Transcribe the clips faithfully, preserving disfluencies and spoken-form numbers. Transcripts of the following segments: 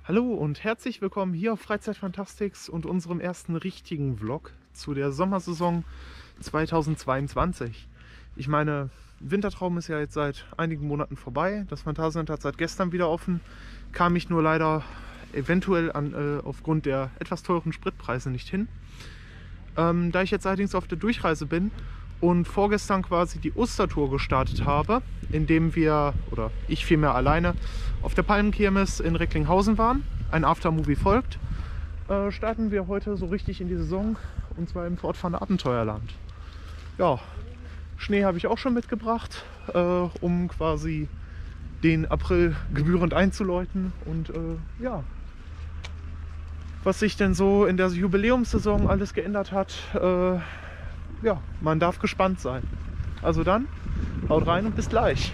Hallo und herzlich willkommen hier auf Freizeitfantastics und unserem ersten richtigen Vlog zu der Sommersaison zweitausendzweiundzwanzig. Ich meine, Wintertraum ist ja jetzt seit einigen Monaten vorbei. Das Phantasialand hat seit gestern wieder offen. Kam ich nur leider eventuell an, äh, aufgrund der etwas teuren Spritpreise nicht hin. Ähm, da ich jetzt allerdings auf der Durchreise bin und vorgestern quasi die Ostertour gestartet habe, indem wir, oder ich vielmehr alleine, auf der Palmenkirmes in Recklinghausen waren, ein Aftermovie folgt, äh, starten wir heute so richtig in die Saison, und zwar im Fortfahrende Abenteuerland. Ja, Schnee habe ich auch schon mitgebracht, äh, um quasi den April gebührend einzuläuten. Und äh, ja, was sich denn so in der Jubiläumssaison alles geändert hat, äh, ja, man darf gespannt sein. Also dann, haut rein und bis gleich.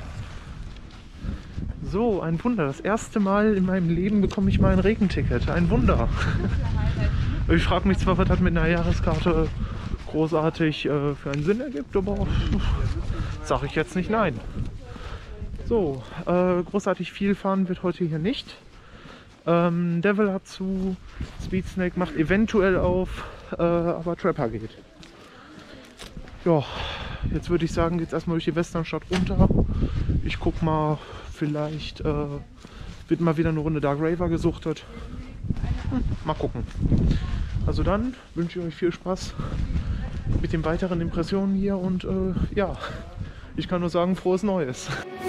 So, ein Wunder. Das erste Mal in meinem Leben bekomme ich mal ein Regenticket. Ein Wunder. Ich frage mich zwar, was das mit einer Jahreskarte großartig äh, für einen Sinn ergibt, aber sage ich jetzt nicht nein. So, äh, großartig viel fahren wird heute hier nicht. Ähm, Devil hat zu, Speed Snake macht eventuell auf, äh, aber Trapper geht. Ja, jetzt würde ich sagen, geht's erstmal durch die Westernstadt runter. Ich guck mal, vielleicht äh, wird mal wieder eine Runde Dark Raver gesuchtet. Hm, mal gucken. Also dann wünsche ich euch viel Spaß mit den weiteren Impressionen hier und äh, ja, ich kann nur sagen, frohes Neues.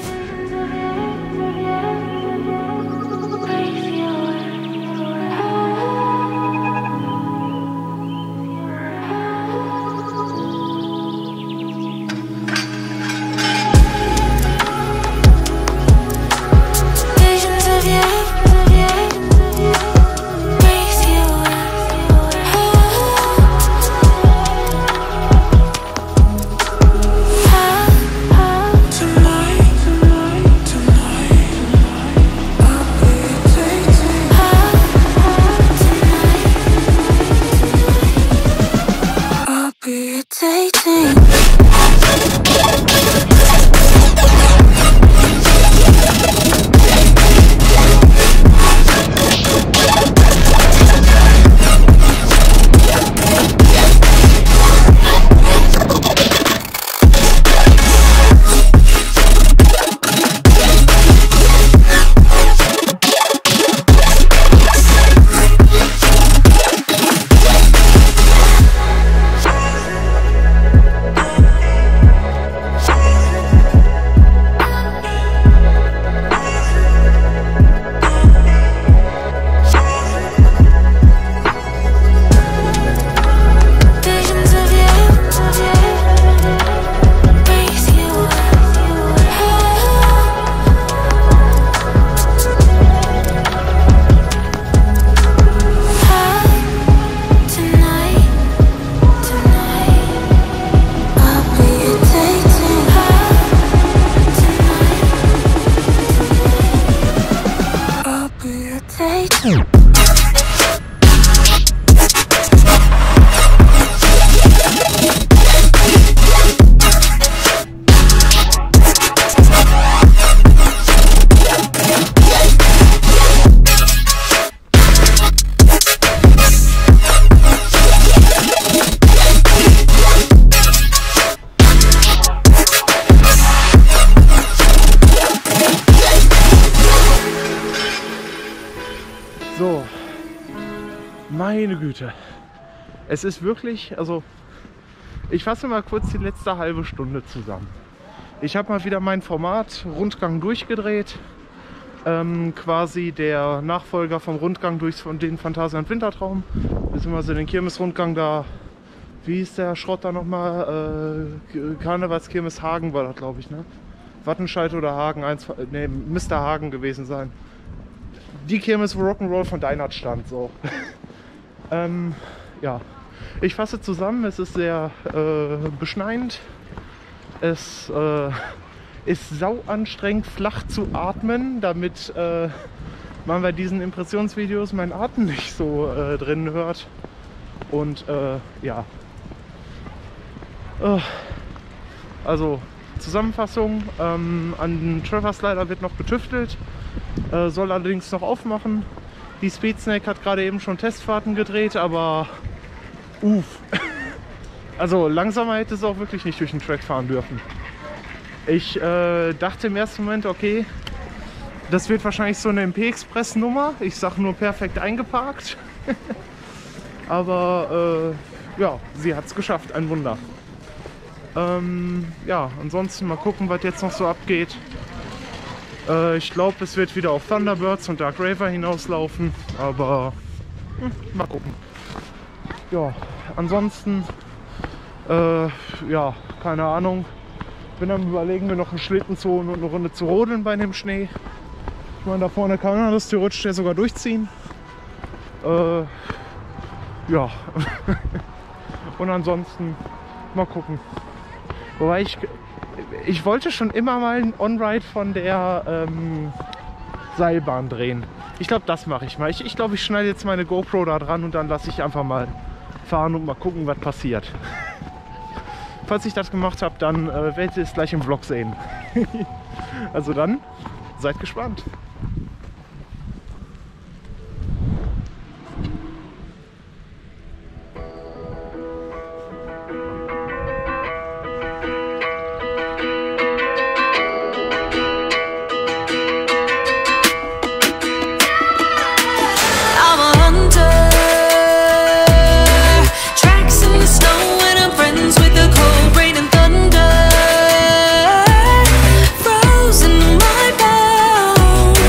So, meine Güte, es ist wirklich, also ich fasse mal kurz die letzte halbe Stunde zusammen. Ich habe mal wieder mein Format Rundgang durchgedreht, ähm, quasi der Nachfolger vom Rundgang durch den Phantasialand Wintertraum, beziehungsweise den Kirmesrundgang da, wie hieß der Schrott da nochmal, äh, Karnevalskirmes Hagen war das, glaube ich, ne? Wattenscheid oder Hagen, eins, ne, Mister Hagen gewesen sein. Die Kirmes, wo Rock'n'Roll von Deinert stand, so. ähm, ja, ich fasse zusammen, es ist sehr äh, beschneiend, es äh, ist sau anstrengend, flach zu atmen, damit äh, man bei diesen Impressionsvideos meinen Atem nicht so äh, drin hört. Und äh, ja, äh, also Zusammenfassung, ähm, an Trevor Slider wird noch getüftelt, äh, soll allerdings noch aufmachen. Die Speedsnake hat gerade eben schon Testfahrten gedreht, aber uff. Also langsamer hätte es auch wirklich nicht durch den Track fahren dürfen. Ich äh, dachte im ersten Moment, okay, das wird wahrscheinlich so eine M P-Express-Nummer. Ich sag nur perfekt eingeparkt. Aber äh, ja, sie hat es geschafft, ein Wunder. Ähm, ja, ansonsten mal gucken, was jetzt noch so abgeht. Äh, ich glaube, es wird wieder auf Thunderbirds und Dark Raver hinauslaufen, aber hm, mal gucken. Ja, ansonsten, äh, ja, keine Ahnung. Bin am Überlegen, mir noch einen Schlitten zu holen und eine Runde zu rodeln bei dem Schnee. Ich meine, da vorne kann man das theoretisch ja sogar durchziehen. Äh, ja. Und ansonsten mal gucken. Wobei ich, ich wollte schon immer mal einen On-Ride von der ähm, Seilbahn drehen. Ich glaube, das mache ich mal. Ich, ich glaube, ich schneide jetzt meine GoPro da dran und dann lasse ich einfach mal fahren und mal gucken, was passiert. Falls ich das gemacht habe, dann äh, werdet ihr es gleich im Vlog sehen. Also dann, seid gespannt. Frozen in my bones.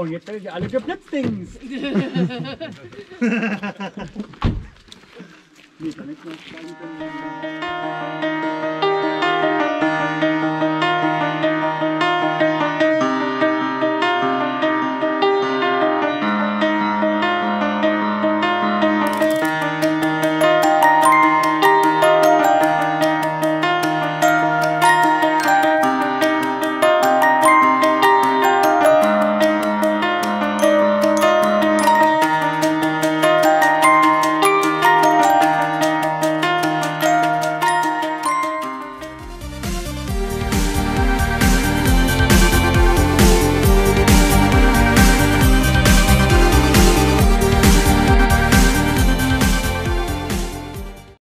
Und jetzt werdet ihr alle geblitzdings. Nee, kann ich noch sagen.